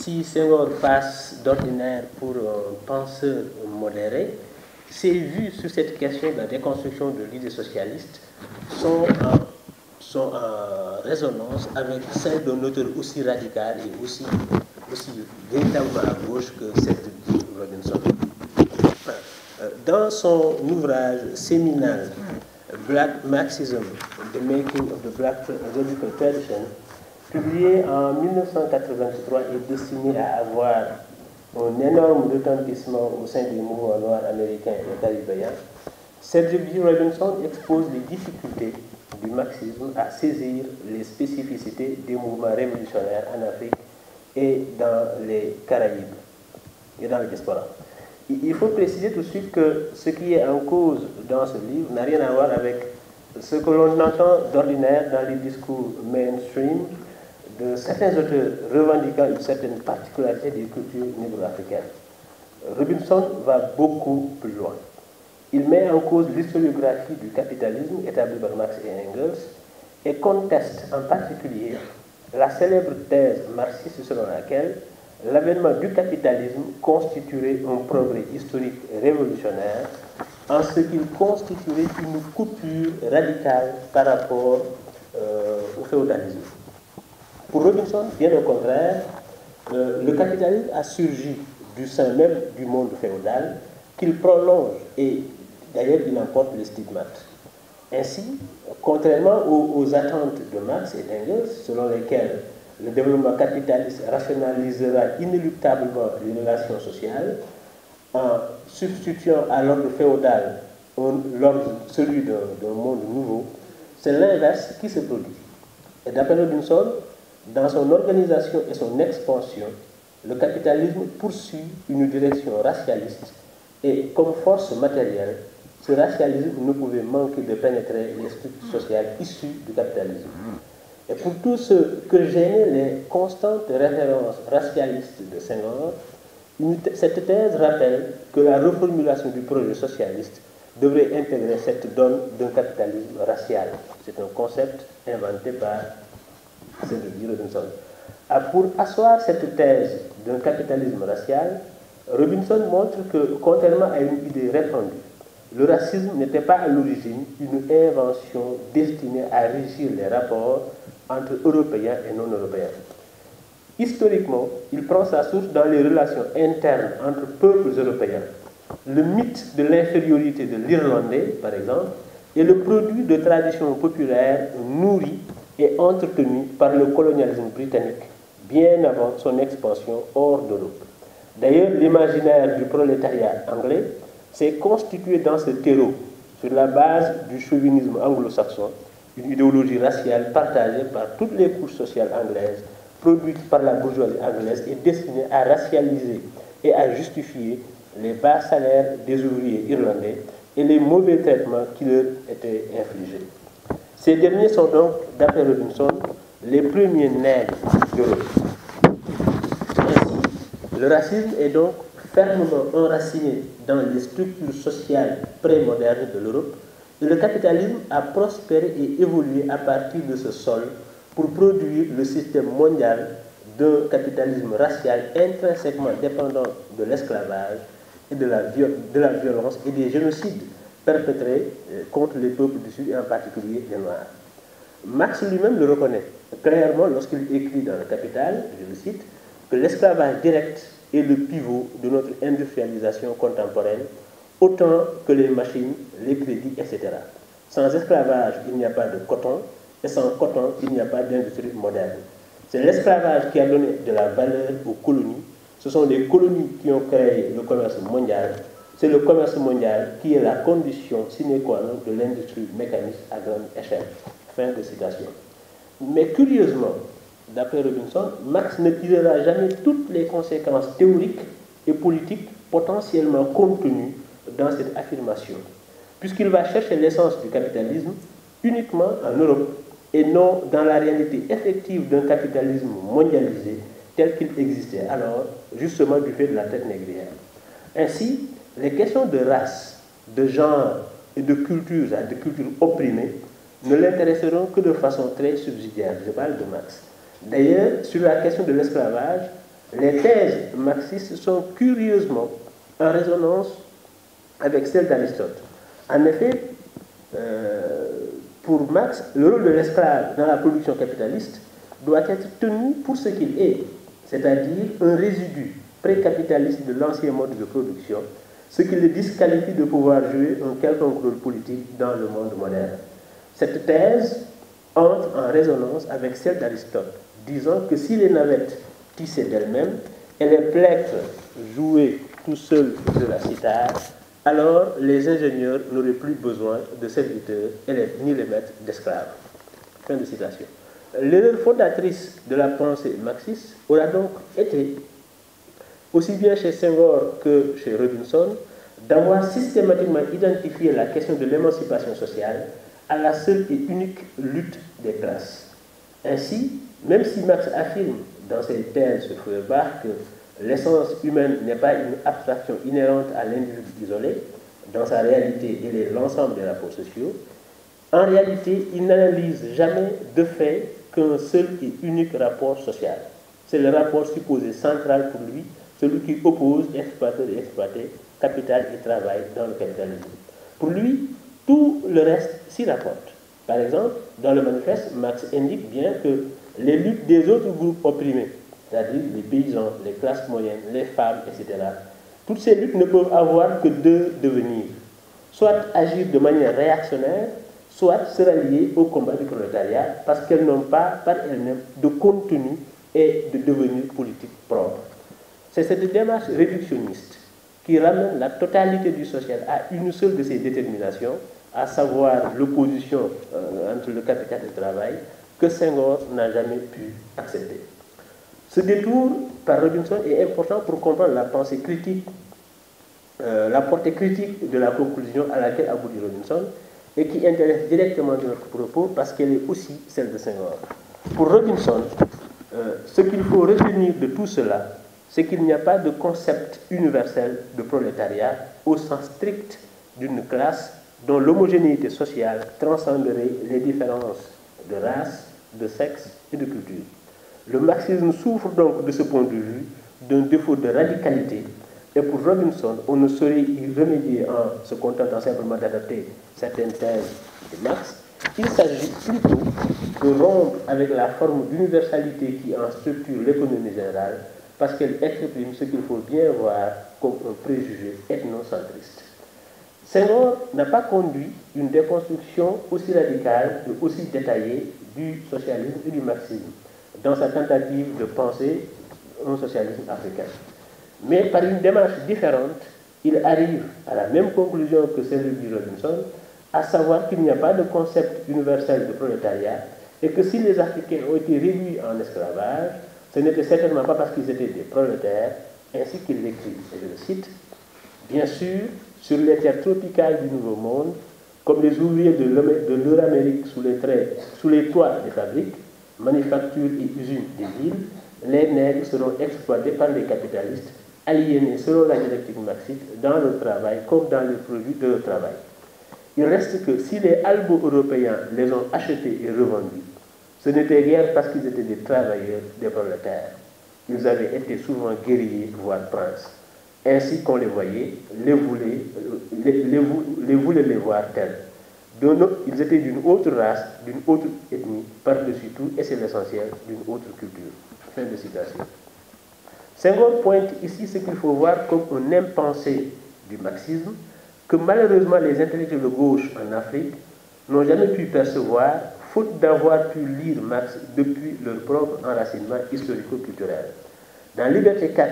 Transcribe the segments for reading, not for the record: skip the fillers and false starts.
si Senghor passe d'ordinaire pour un penseur modéré, ses vues sur cette question de la déconstruction de l'idée socialiste sont en résonance avec celle d'un auteur aussi radical et aussi véritablement à gauche que Cedric Robinson. Dans son ouvrage séminal Black Marxism, The Making of the Black Radical Tradition, publié en 1983 et destiné à avoir un énorme retentissement au sein des mouvements noirs américains et caribéens, Cedric G. Robinson expose les difficultés du marxisme à saisir les spécificités des mouvements révolutionnaires en Afrique et dans les Caraïbes et dans le diaspora. Il faut préciser tout de suite que ce qui est en cause dans ce livre n'a rien à voir avec ce que l'on entend d'ordinaire dans les discours mainstream de certains auteurs revendiquant une certaine particularité des cultures négro-africaines. Robinson va beaucoup plus loin. Il met en cause l'historiographie du capitalisme établie par Marx et Engels et conteste en particulier la célèbre thèse marxiste selon laquelle l'avènement du capitalisme constituerait un progrès historique révolutionnaire en ce qu'il constituerait une coupure radicale par rapport au féodalisme. Pour Robinson, bien au contraire, le capitalisme a surgi du sein même du monde féodal qu'il prolonge et d'ailleurs il en porte les stigmates. Ainsi, contrairement aux attentes de Marx et d'Engels, selon lesquelles le développement capitaliste rationalisera inéluctablement les relations sociales en substituant à l'ordre féodal celui d'un monde nouveau, c'est l'inverse qui se produit. Et d'après Robinson, dans son organisation et son expansion, le capitalisme poursuit une direction racialiste et comme force matérielle, ce racialisme ne pouvait manquer de pénétrer les structures sociales issues du capitalisme. Et pour tout ce que gênaient les constantes références racialistes de Senghor, cette thèse rappelle que la reformulation du projet socialiste devrait intégrer cette donne d'un capitalisme racial. C'est un concept inventé par Cedric Robinson. Pour asseoir cette thèse d'un capitalisme racial, Robinson montre que, contrairement à une idée répandue, le racisme n'était pas à l'origine une invention destinée à régir les rapports entre Européens et non-Européens. Historiquement, il prend sa source dans les relations internes entre peuples européens. Le mythe de l'infériorité de l'Irlandais, par exemple, est le produit de traditions populaires nourries et entretenues par le colonialisme britannique, bien avant son expansion hors d'Europe. D'ailleurs, l'imaginaire du prolétariat anglais s'est constitué dans ce terreau sur la base du chauvinisme anglo-saxon, une idéologie raciale partagée par toutes les couches sociales anglaises, produite par la bourgeoisie anglaise et destinée à racialiser et à justifier les bas salaires des ouvriers irlandais et les mauvais traitements qui leur étaient infligés. Ces derniers sont donc, d'après Robinson, les premiers nègres d'Europe. Ainsi, le racisme est donc fermement enraciné dans les structures sociales pré-modernes de l'Europe, et le capitalisme a prospéré et évolué à partir de ce sol pour produire le système mondial d'un capitalisme racial intrinsèquement dépendant de l'esclavage et de la violence et des génocides perpétrés contre les peuples du Sud et en particulier les Noirs. Marx lui-même le reconnaît clairement lorsqu'il écrit dans le Capital, je le cite, que l'esclavage direct est le pivot de notre industrialisation contemporaine, autant que les machines, les crédits, etc. Sans esclavage, il n'y a pas de coton, et sans coton, il n'y a pas d'industrie moderne. C'est l'esclavage qui a donné de la valeur aux colonies. Ce sont les colonies qui ont créé le commerce mondial. C'est le commerce mondial qui est la condition sine qua non de l'industrie mécanique à grande échelle. Fin de citation. Mais curieusement, d'après Robinson, Marx ne tirera jamais toutes les conséquences théoriques et politiques potentiellement contenues dans cette affirmation, puisqu'il va chercher l'essence du capitalisme uniquement en Europe et non dans la réalité effective d'un capitalisme mondialisé tel qu'il existait alors, justement du fait de la traite négrière. Ainsi, les questions de race, de genre et de culture opprimées ne l'intéresseront que de façon très subsidiaire. Je parle de Marx. D'ailleurs, sur la question de l'esclavage, Les thèses marxistes sont curieusement en résonance avec celles d'Aristote. En effet, pour Marx, le rôle de l'esclave dans la production capitaliste doit être tenu pour ce qu'il est, c'est-à-dire un résidu pré-capitaliste de l'ancien mode de production, ce qui le disqualifie de pouvoir jouer un quelconque rôle politique dans le monde moderne. Cette thèse entre en résonance avec celle d'Aristote, disant que si les navettes tissaient d'elles-mêmes et les plectres jouaient tout seuls de la cithare, alors les ingénieurs n'auraient plus besoin de serviteurs ni les maîtres d'esclaves. Fin de citation. L'erreur fondatrice de la pensée marxiste aura donc été, aussi bien chez Senghor que chez Robinson, d'avoir systématiquement identifié la question de l'émancipation sociale à la seule et unique lutte des classes. Ainsi, même si Marx affirme dans ses thèses sur Feuerbach que l'essence humaine n'est pas une abstraction inhérente à l'individu isolé, dans sa réalité il est l'ensemble des rapports sociaux, en réalité il n'analyse jamais de fait qu'un seul et unique rapport social. C'est le rapport supposé central pour lui, celui qui oppose exploiteur et exploité, capital et travail dans le capitalisme. Pour lui, tout le reste s'y rapporte. Par exemple, dans le manifeste, Marx indique bien que les luttes des autres groupes opprimés, c'est-à-dire les paysans, les classes moyennes, les femmes, etc., toutes ces luttes ne peuvent avoir que deux devenirs. Soit agir de manière réactionnaire, soit se rallier au combat du prolétariat parce qu'elles n'ont pas par elles-mêmes de contenu et de devenir politique propre. C'est cette démarche réductionniste qui ramène la totalité du social à une seule de ses déterminations, à savoir l'opposition entre le capital et le travail, que Senghor n'a jamais pu accepter. Ce détour par Robinson est important pour comprendre la pensée critique, la portée critique de la conclusion à laquelle aboutit Robinson et qui intéresse directement notre propos parce qu'elle est aussi celle de Senghor. Pour Robinson, ce qu'il faut retenir de tout cela, c'est qu'il n'y a pas de concept universel de prolétariat au sens strict d'une classe dont l'homogénéité sociale transcenderait les différences de race, de sexe et de culture. Le marxisme souffre donc de ce point de vue d'un défaut de radicalité et pour Robinson, on ne saurait y remédier en se contentant simplement d'adapter certaines thèses de Marx. Il s'agit plutôt de rompre avec la forme d'universalité qui en structure l'économie générale parce qu'elle exprime ce qu'il faut bien voir comme un préjugé ethnocentriste. Senghor n'a pas conduit une déconstruction aussi radicale et aussi détaillée du socialisme et du marxisme dans sa tentative de penser un socialisme africain. Mais par une démarche différente, il arrive à la même conclusion que celle de Robinson, à savoir qu'il n'y a pas de concept universel de prolétariat et que si les Africains ont été réduits en esclavage, ce n'était certainement pas parce qu'ils étaient des prolétaires, ainsi qu'il l'écrit, et je le cite, « Bien sûr, sur les terres tropicales du Nouveau Monde, comme les ouvriers de l'Euramérique sous les toits des fabriques, manufactures et usines des villes, les nègres seront exploités par les capitalistes, aliénés selon la dialectique marxiste dans le travail comme dans les produits de leur travail. Il reste que si les albo-européens les ont achetés et revendus, ce n'était guère parce qu'ils étaient des travailleurs, des prolétaires. Ils avaient été souvent guerriers, voire princes. Ainsi qu'on les voyait, les voulait les voir tels. Ils étaient d'une autre race, d'une autre ethnie, par-dessus tout, et c'est l'essentiel, d'une autre culture. Fin de citation. Senghor pointe ici ce qu'il faut voir comme un impensé du marxisme, que malheureusement les intellectuels de gauche en Afrique n'ont jamais pu percevoir, faute d'avoir pu lire Marx depuis leur propre enracinement historico-culturel. Dans Liberté 4,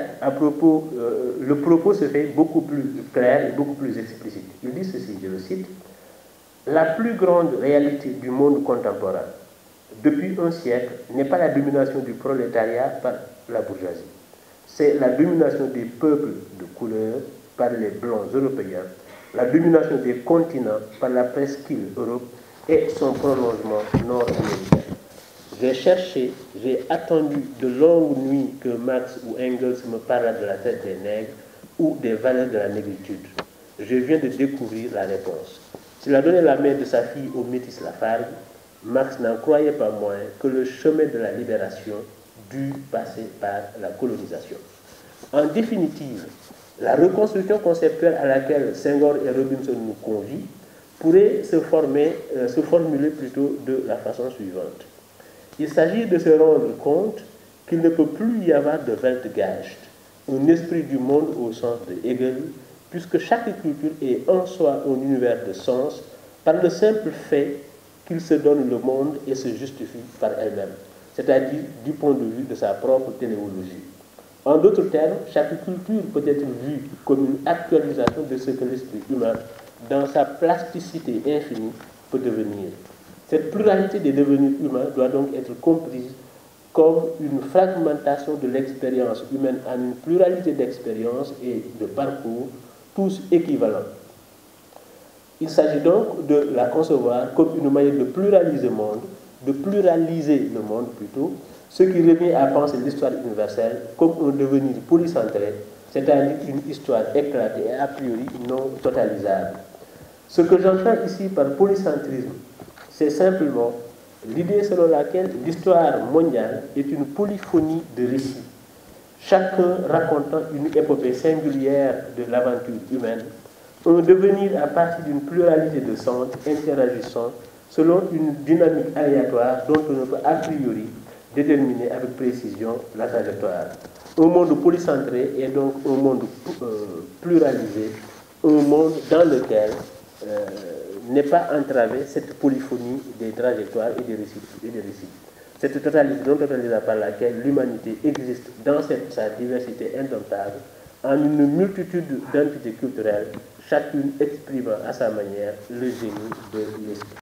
le propos se fait beaucoup plus clair et beaucoup plus explicite. Il dit ceci, je le cite, « La plus grande réalité du monde contemporain, depuis un siècle, n'est pas la domination du prolétariat par la bourgeoisie. C'est la domination des peuples de couleur par les blancs européens, la domination des continents par la presqu'île Europe et son prolongement nord-américain. J'ai cherché, j'ai attendu de longues nuits que Marx ou Engels me parlent de la traite des nègres ou des valeurs de la négritude. Je viens de découvrir la réponse. S'il a donné la main de sa fille au métis Lafargue, Marx n'en croyait pas moins que le chemin de la libération dû passer par la colonisation. En définitive, la reconstruction conceptuelle à laquelle Senghor et Robinson nous convient pourrait se formuler plutôt de la façon suivante. Il s'agit de se rendre compte qu'il ne peut plus y avoir de Weltgeist, un esprit du monde au sens de Hegel, puisque chaque culture est en soi un univers de sens par le simple fait qu'il se donne le monde et se justifie par elle-même, c'est-à-dire du point de vue de sa propre téléologie. En d'autres termes, chaque culture peut être vue comme une actualisation de ce que l'esprit humain, dans sa plasticité infinie, peut devenir. Cette pluralité des devenus humains doit donc être comprise comme une fragmentation de l'expérience humaine en une pluralité d'expériences et de parcours, tous équivalents. Il s'agit donc de la concevoir comme une manière de pluraliser le monde plutôt, ce qui revient à penser l'histoire universelle comme un devenir polycentré, c'est-à-dire une histoire éclatée et a priori non totalisable. Ce que j'entends ici par polycentrisme, c'est simplement l'idée selon laquelle l'histoire mondiale est une polyphonie de récits, chacun racontant une épopée singulière de l'aventure humaine, un devenir à partir d'une pluralité de sens interagissant selon une dynamique aléatoire dont on ne peut a priori déterminer avec précision la trajectoire. Un monde polycentré est donc un monde pluralisé, un monde dans lequel n'est pas entravée cette polyphonie des trajectoires et des récits. Cette totalité non totalisable par laquelle l'humanité existe dans sa diversité indomptable, en une multitude d'entités culturelles, chacune exprimant à sa manière le génie de l'esprit.